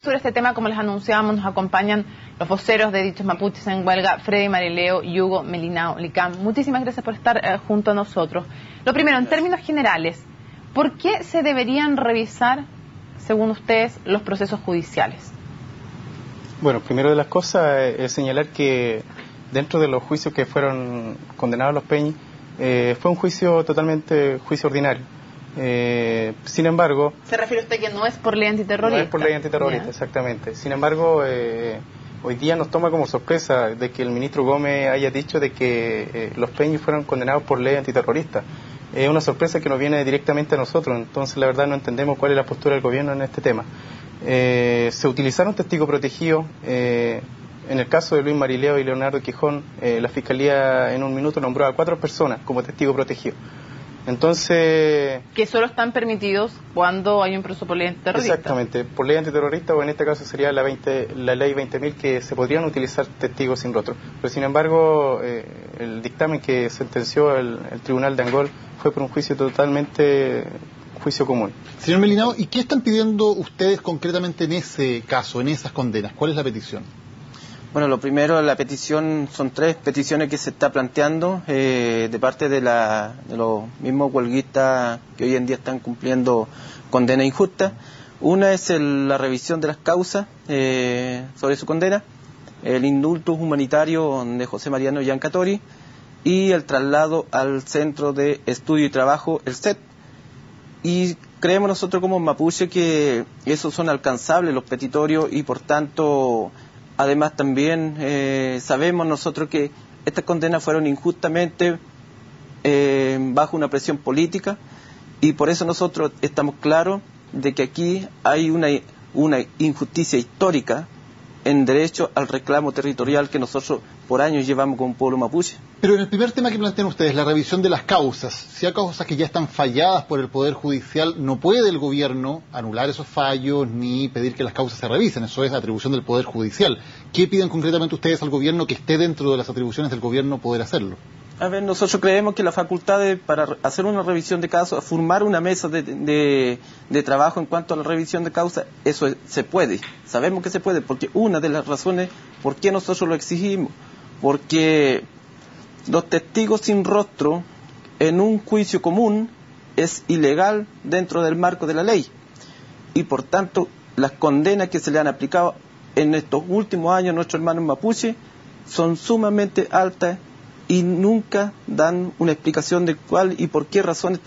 Sobre este tema, como les anunciábamos, nos acompañan los voceros de dichos mapuches en huelga, Freddy Marileo y Hugo Melinao Licam. Muchísimas gracias por estar junto a nosotros. Lo primero, en términos generales, ¿por qué se deberían revisar, según ustedes, los procesos judiciales? Bueno, primero de las cosas es señalar que dentro de los juicios que fueron condenados los Peñi, fue un juicio totalmente juicio ordinario. Sin embargo... ¿Se refiere usted que no es por ley antiterrorista? No es por ley antiterrorista, exactamente. Sin embargo, hoy día nos toma como sorpresa de que el ministro Gómez haya dicho de que los Peñi fueron condenados por ley antiterrorista. Es una sorpresa que nos viene directamente a nosotros, entonces la verdad no entendemos cuál es la postura del gobierno en este tema. Se utilizaron testigos protegidos. En el caso de Luis Marileo y Leonardo Quijón, la Fiscalía en un minuto nombró a 4 personas como testigos protegidos. Entonces... Que solo están permitidos cuando hay un proceso por ley antiterrorista. Exactamente, por ley antiterrorista, o en este caso sería la ley 20.000, que se podrían utilizar testigos sin rostro. Pero sin embargo, el dictamen que sentenció el Tribunal de Angol fue por un juicio totalmente juicio común. Señor Melinao, ¿y qué están pidiendo ustedes concretamente en ese caso, en esas condenas? ¿Cuál es la petición? Bueno, lo primero, la petición, son 3 peticiones que se está planteando de parte de los mismos huelguistas que hoy en día están cumpliendo condena injusta. Una es la revisión de las causas sobre su condena, el indulto humanitario de José Mariano Yancatori y el traslado al Centro de Estudio y Trabajo, el CET. Y creemos nosotros como mapuche que esos son alcanzables los petitorios y por tanto... Además también sabemos nosotros que estas condenas fueron injustamente bajo una presión política y por eso nosotros estamos claros de que aquí hay una injusticia histórica en derecho al reclamo territorial que nosotros por años llevamos como pueblo mapuche. Pero en el primer tema que plantean ustedes, la revisión de las causas, si hay causas que ya están falladas por el Poder Judicial, no puede el gobierno anular esos fallos ni pedir que las causas se revisen, eso es atribución del Poder Judicial. ¿Qué piden concretamente ustedes al gobierno que esté dentro de las atribuciones del gobierno poder hacerlo? A ver, nosotros creemos que la facultad para hacer una revisión de casos, formar una mesa de trabajo en cuanto a la revisión de causas, eso se puede, sabemos que se puede, porque una de las razones por qué nosotros lo exigimos, porque los testigos sin rostro en un juicio común es ilegal dentro del marco de la ley y por tanto las condenas que se le han aplicado en estos últimos años a nuestros hermanos mapuche son sumamente altas y nunca dan una explicación de cuál y por qué razón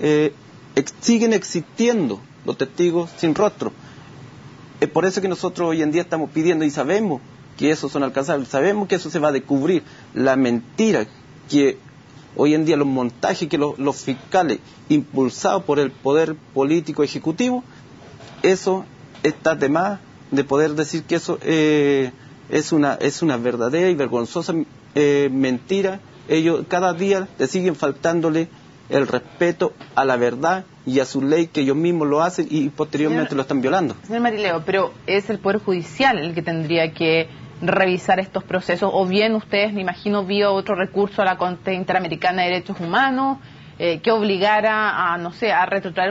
siguen existiendo los testigos sin rostro. Es por eso que nosotros hoy en día estamos pidiendo y sabemos que esos son alcanzables, sabemos que eso se va a descubrir, la mentira que hoy en día los montajes que los fiscales impulsados por el poder político ejecutivo, eso está de más de poder decir que eso es una verdadera y vergonzosa mentira. Ellos cada día le siguen faltándole el respeto a la verdad y a su ley que ellos mismos lo hacen y posteriormente lo están violando. Señor Marileo, pero es el Poder Judicial el que tendría que revisar estos procesos, o bien ustedes, me imagino, vio otro recurso a la Corte Interamericana de Derechos Humanos que obligara a, no sé, a retrotraer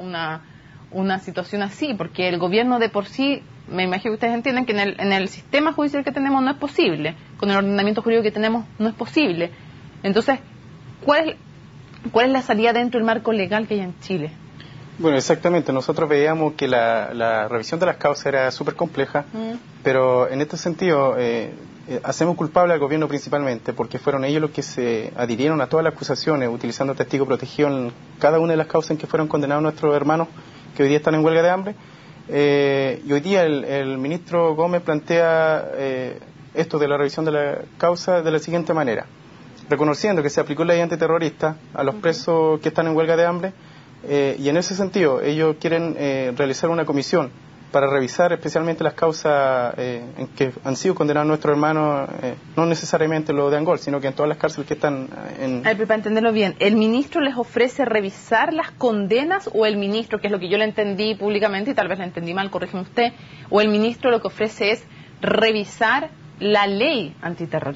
una situación así, porque el gobierno de por sí, me imagino que ustedes entienden que en el sistema judicial que tenemos no es posible, con el ordenamiento jurídico que tenemos no es posible. Entonces, ¿cuál es la salida dentro del marco legal que hay en Chile? Bueno, exactamente. Nosotros veíamos que la revisión de las causas era súper compleja, pero en este sentido hacemos culpable al gobierno principalmente, porque fueron ellos los que se adhirieron a todas las acusaciones, utilizando testigos protegidos en cada una de las causas en que fueron condenados nuestros hermanos que hoy día están en huelga de hambre. Y hoy día el ministro Gómez plantea esto de la revisión de la causa de la siguiente manera: reconociendo que se aplicó la ley antiterrorista a los presos que están en huelga de hambre, y en ese sentido ellos quieren realizar una comisión para revisar especialmente las causas en que han sido condenados nuestros hermanos, no necesariamente lo de Angol, sino que en todas las cárceles que están en... Para entenderlo bien, ¿el ministro les ofrece revisar las condenas o el ministro, que es lo que yo le entendí públicamente y tal vez le entendí mal, corrígeme usted, o el ministro lo que ofrece es revisar la ley antiterrorista?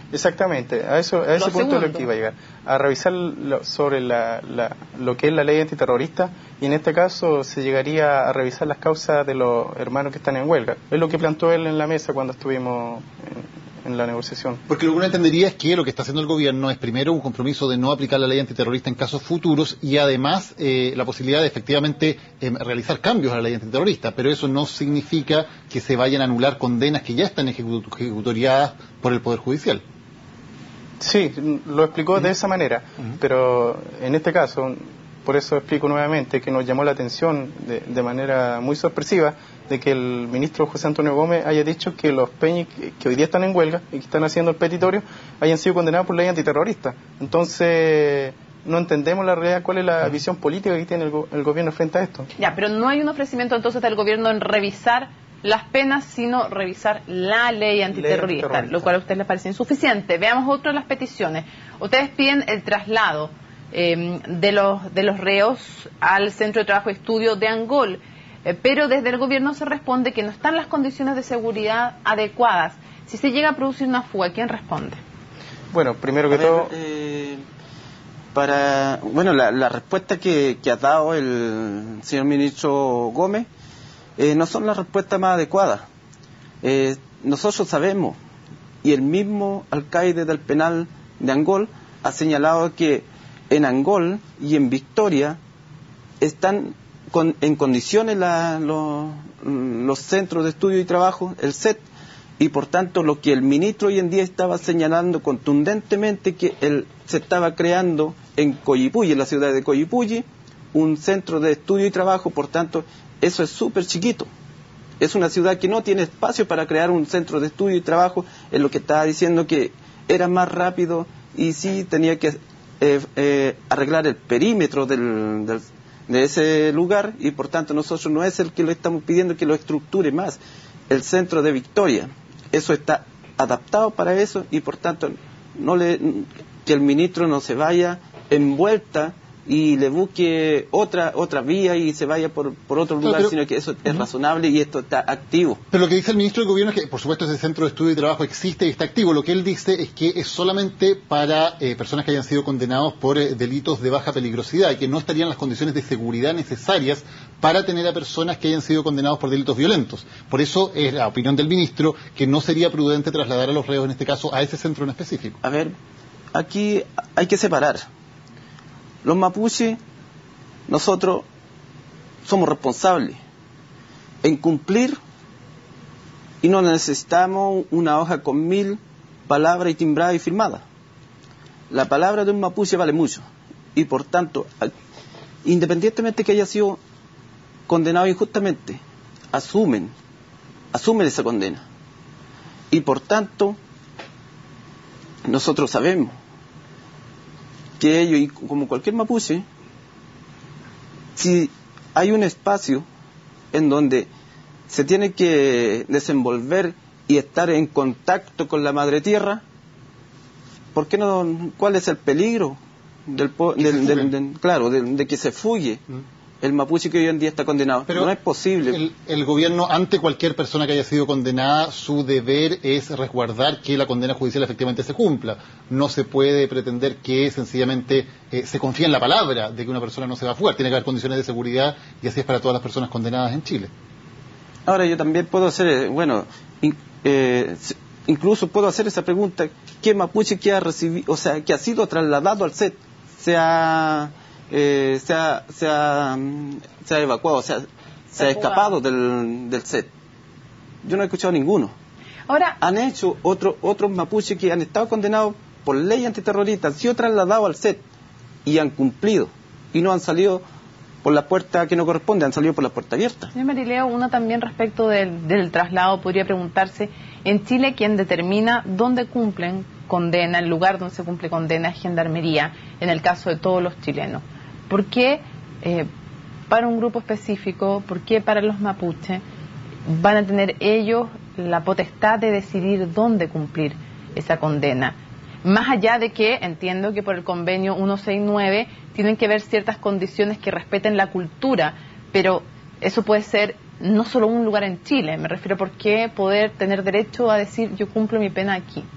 Exactamente, a ese punto es lo que iba a llegar, a revisar sobre lo que es la ley antiterrorista, y en este caso se llegaría a revisar las causas de los hermanos que están en huelga. Es lo que planteó él en la mesa cuando estuvimos en la negociación. Porque lo que uno entendería es que lo que está haciendo el gobierno es primero un compromiso de no aplicar la ley antiterrorista en casos futuros, y además la posibilidad de efectivamente realizar cambios a la ley antiterrorista, pero eso no significa que se vayan a anular condenas que ya están ejecutoriadas por el Poder Judicial. Sí, lo explicó de esa manera, pero en este caso, por eso explico nuevamente que nos llamó la atención de manera muy sorpresiva de que el ministro José Antonio Gómez haya dicho que los peñis que hoy día están en huelga y que están haciendo el petitorio hayan sido condenados por ley antiterrorista. Entonces, no entendemos la realidad, cuál es la visión política que tiene el gobierno frente a esto. Ya, pero no hay un ofrecimiento entonces del gobierno en revisar las penas, sino revisar la ley antiterrorista, lo cual a ustedes les parece insuficiente. Veamos otra de las peticiones. Ustedes piden el traslado de los reos al Centro de Trabajo y Estudio de Angol, pero desde el gobierno se responde que no están las condiciones de seguridad adecuadas. Si se llega a producir una fuga, ¿quién responde? Bueno, primero que todo... la respuesta que ha dado el señor ministro Gómez no son las respuestas más adecuadas. Nosotros sabemos, y el mismo alcaide del penal de Angol ha señalado que en Angol y en Victoria están en condiciones los centros de estudio y trabajo, el CET, y por tanto lo que el ministro hoy en día estaba señalando contundentemente, que se estaba creando en Coyipulli, en la ciudad de Coyipulli, un centro de estudio y trabajo. Por tanto, eso es súper chiquito. Es una ciudad que no tiene espacio para crear un centro de estudio y trabajo. Es lo que estaba diciendo, que era más rápido y sí tenía que arreglar el perímetro de ese lugar, y por tanto nosotros no es el que lo estamos pidiendo que lo estructure más. El centro de Victoria, eso está adaptado para eso, y por tanto que el ministro no se vaya envuelta y le busque otra vía y se vaya por otro lugar, sino que eso es razonable y esto está activo. Pero lo que dice el ministro del Gobierno es que, por supuesto, ese centro de estudio y trabajo existe y está activo. Lo que él dice es que es solamente para personas que hayan sido condenados por delitos de baja peligrosidad, y que no estarían las condiciones de seguridad necesarias para tener a personas que hayan sido condenados por delitos violentos. Por eso es la opinión del ministro que no sería prudente trasladar a los reos, en este caso, a ese centro en específico. A ver, aquí hay que separar. Los mapuches, nosotros somos responsables en cumplir, y no necesitamos una hoja con 1000 palabras y timbrada y firmada. La palabra de un mapuche vale mucho, y por tanto, independientemente que haya sido condenado injustamente, asumen esa condena, y por tanto nosotros sabemos que ellos, y como cualquier mapuche, si hay un espacio en donde se tiene que desenvolver y estar en contacto con la madre tierra, ¿por qué no? ¿Cuál es el peligro de que se fugue el mapuche que hoy en día está condenado? Pero no es posible. El gobierno, ante cualquier persona que haya sido condenada, su deber es resguardar que la condena judicial efectivamente se cumpla. No se puede pretender que sencillamente se confíe en la palabra de que una persona no se va a fugar. Tiene que haber condiciones de seguridad, y así es para todas las personas condenadas en Chile. Ahora, yo también puedo hacer, incluso puedo hacer esa pregunta: ¿qué mapuche que ha recibido, que ha sido trasladado al CET se ha evacuado, se ha escapado del CET? Yo no he escuchado ninguno. Ahora, han hecho otros mapuches que han estado condenados por ley antiterrorista, han sido trasladados al CET y han cumplido, y no han salido por la puerta que no corresponde, han salido por la puerta abierta. Señor Marileo, uno también respecto del traslado podría preguntarse: en Chile, ¿quién determina dónde cumplen condena, el lugar donde se cumple condena es Gendarmería, en el caso de todos los chilenos? ¿Por qué para un grupo específico, por qué para los mapuches van a tener ellos la potestad de decidir dónde cumplir esa condena? Más allá de que entiendo que por el convenio 169 tienen que ver ciertas condiciones que respeten la cultura, pero eso puede ser no solo un lugar en Chile. Me refiero a por qué poder tener derecho a decir yo cumplo mi pena aquí.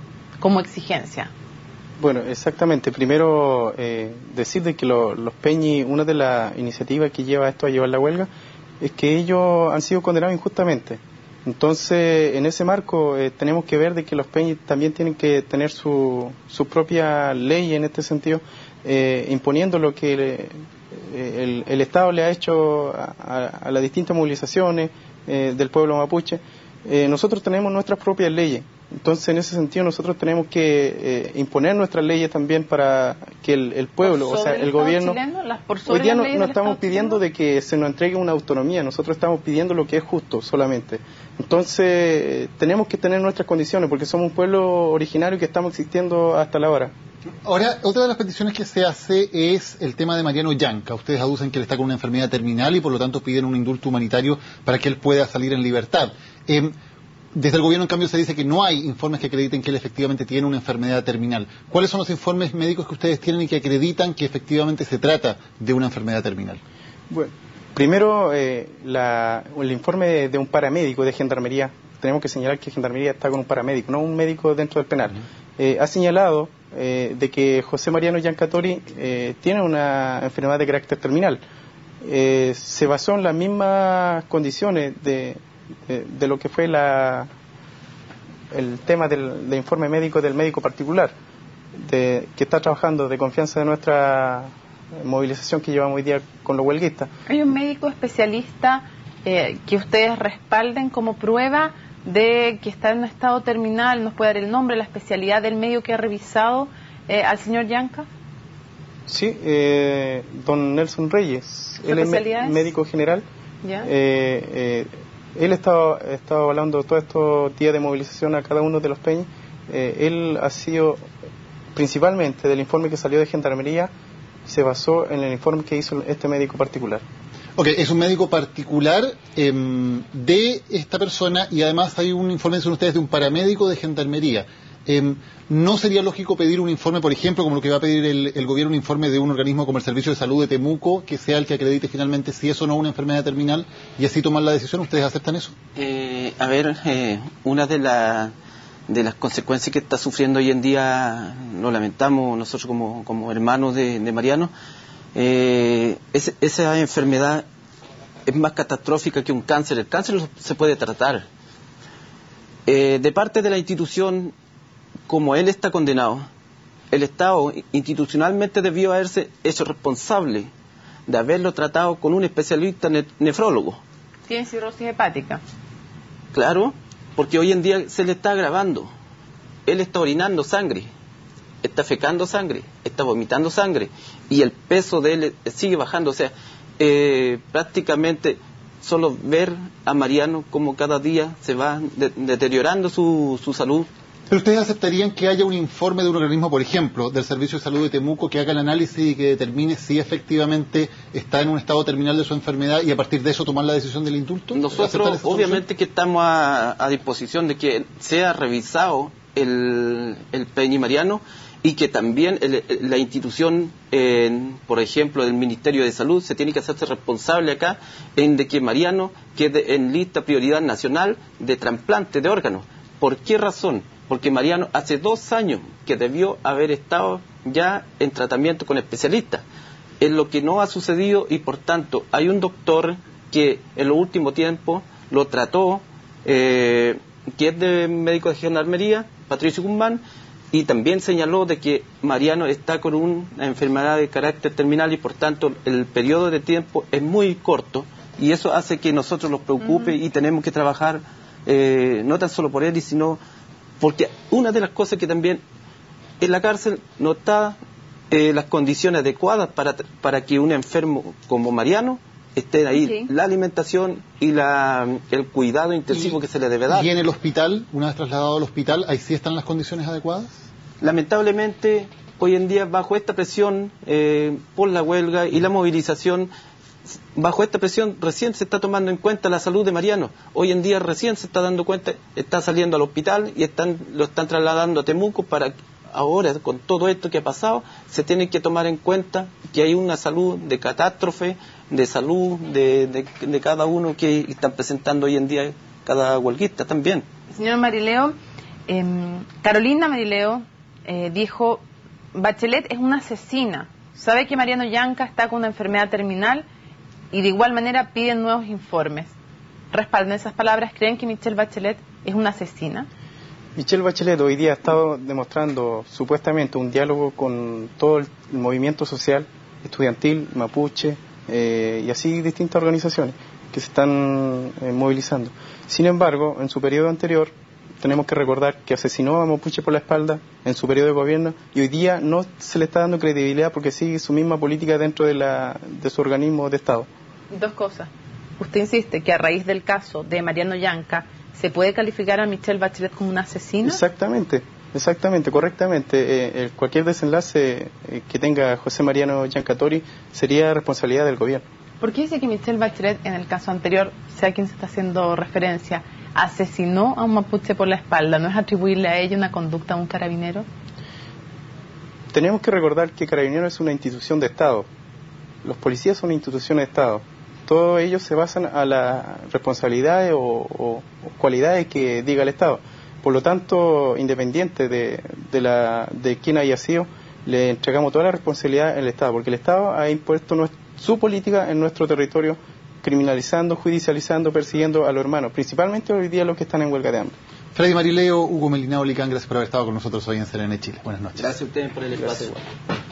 como exigencia? Bueno, exactamente. Primero, decir de que los Peñi, una de las iniciativas que lleva esto a llevar la huelga, es que ellos han sido condenados injustamente. Entonces, en ese marco, tenemos que ver de que los Peñi también tienen que tener su propia ley en este sentido, imponiendo lo que el Estado le ha hecho a las distintas movilizaciones del pueblo mapuche. Nosotros tenemos nuestras propias leyes. Entonces, en ese sentido, nosotros tenemos que imponer nuestras leyes también para que el pueblo, o sea, el gobierno... Hoy día no estamos pidiendo de que se nos entregue una autonomía, nosotros estamos pidiendo lo que es justo solamente. Entonces, tenemos que tener nuestras condiciones, porque somos un pueblo originario que estamos existiendo hasta la hora. Ahora, otra de las peticiones que se hace es el tema de Mariano Llanca. Ustedes aducen que él está con una enfermedad terminal y por lo tanto piden un indulto humanitario para que él pueda salir en libertad. Desde el gobierno, en cambio, se dice que no hay informes que acrediten que él efectivamente tiene una enfermedad terminal. ¿Cuáles son los informes médicos que ustedes tienen y que acreditan que efectivamente se trata de una enfermedad terminal? Bueno, primero, el informe de un paramédico de Gendarmería. Tenemos que señalar que Gendarmería está con un paramédico, no un médico dentro del penal. Ha señalado de que José Mariano Llancatori tiene una enfermedad de carácter terminal. Se basó en las mismas condiciones de lo que fue el tema del informe médico del médico particular que está trabajando de confianza de nuestra movilización que llevamos hoy día con los huelguistas. ¿Hay un médico especialista que ustedes respalden como prueba de que está en un estado terminal? ¿Nos puede dar el nombre, la especialidad del médico que ha revisado al señor Llanca? Sí, don Nelson Reyes. ¿Qué especialidad es es? Médico general. ¿Ya? Él estaba hablando todos estos días de movilización a cada uno de los Peñis. Él ha sido, principalmente del informe que salió de Gendarmería, se basó en el informe que hizo este médico particular. Ok, es un médico particular de esta persona y además hay un informe, son ustedes, de un paramédico de Gendarmería. ¿No sería lógico pedir un informe, por ejemplo, como lo que va a pedir el gobierno, un informe de un organismo como el Servicio de Salud de Temuco, que sea el que acredite finalmente si es o no una enfermedad terminal y así tomar la decisión? ¿Ustedes aceptan eso? Una de las consecuencias que está sufriendo hoy en día, lo lamentamos nosotros como hermanos de Mariano, esa enfermedad es más catastrófica que un cáncer. El cáncer se puede tratar. De parte de la institución, como él está condenado, el Estado institucionalmente debió haberse hecho responsable de haberlo tratado con un especialista nefrólogo. ¿Tiene cirrosis hepática? Claro, porque hoy en día se le está agravando. Él está orinando sangre, está fecando sangre, está vomitando sangre y el peso de él sigue bajando. O sea, prácticamente solo ver a Mariano como cada día se va deteriorando su salud. ¿Pero ustedes aceptarían que haya un informe de un organismo, por ejemplo, del Servicio de Salud de Temuco, que haga el análisis y que determine si efectivamente está en un estado terminal de su enfermedad y a partir de eso tomar la decisión del indulto? Nosotros obviamente que estamos a disposición de que sea revisado el Peñi Mariano y que también la institución, por ejemplo, del Ministerio de Salud, se tiene que hacerse responsable acá en de que Mariano quede en lista prioridad nacional de trasplante de órganos. ¿Por qué razón? Porque Mariano hace 2 años que debió haber estado ya en tratamiento con especialistas. Es lo que no ha sucedido y por tanto hay un doctor que en los últimos tiempos lo trató, que es de médico de Gendarmería, Patricio Guzmán, y también señaló de que Mariano está con una enfermedad de carácter terminal y por tanto el periodo de tiempo es muy corto y eso hace que nosotros nos preocupe y tenemos que trabajar no tan solo por él, sino porque una de las cosas que también en la cárcel no está las condiciones adecuadas para que un enfermo como Mariano esté ahí, sí. La alimentación y el cuidado intensivo que se le debe dar. ¿Y en el hospital, una vez trasladado al hospital, ahí sí están las condiciones adecuadas? Lamentablemente, hoy en día, bajo esta presión por la huelga y la movilización, bajo esta presión recién se está tomando en cuenta la salud de Mariano. Hoy en día recién se está dando cuenta, está saliendo al hospital y lo están trasladando a Temuco para ahora, con todo esto que ha pasado, se tiene que tomar en cuenta que hay una salud de catástrofe, de salud de cada uno que están presentando hoy en día cada huelguista también. Señor Marileo, Carolina Marileo dijo, Bachelet es una asesina, sabe que Mariano Llanca está con una enfermedad terminal y de igual manera piden nuevos informes. ¿Respaldan esas palabras? ¿Creen que Michelle Bachelet es una asesina? Michelle Bachelet hoy día ha estado demostrando supuestamente un diálogo con todo el movimiento social, estudiantil, mapuche y así distintas organizaciones que se están movilizando. Sin embargo, en su periodo anterior tenemos que recordar que asesinó a mapuche por la espalda en su periodo de gobierno y hoy día no se le está dando credibilidad porque sigue su misma política dentro de su organismo de Estado. Dos cosas. Usted insiste que a raíz del caso de Mariano Llanca ¿se puede calificar a Michelle Bachelet como una asesina? Exactamente, correctamente. Cualquier desenlace que tenga José Mariano Llancatori sería responsabilidad del gobierno. ¿Por qué dice que Michelle Bachelet, en el caso anterior, sea quien se está haciendo referencia, asesinó a un mapuche por la espalda? ¿No es atribuirle a ella una conducta a un carabinero? Tenemos que recordar que Carabineros es una institución de Estado. Los policías son instituciones de Estado. Todos ellos se basan a las responsabilidades o cualidades que diga el Estado. Por lo tanto, independiente de quién haya sido, le entregamos toda la responsabilidad al Estado, porque el Estado ha impuesto su política en nuestro territorio, criminalizando, judicializando, persiguiendo a los hermanos, principalmente hoy día los que están en huelga de hambre. Freddy Marileo, Hugo Melinao Licán, gracias por haber estado con nosotros hoy en CNN Chile. Buenas noches. Gracias a ustedes por el espacio.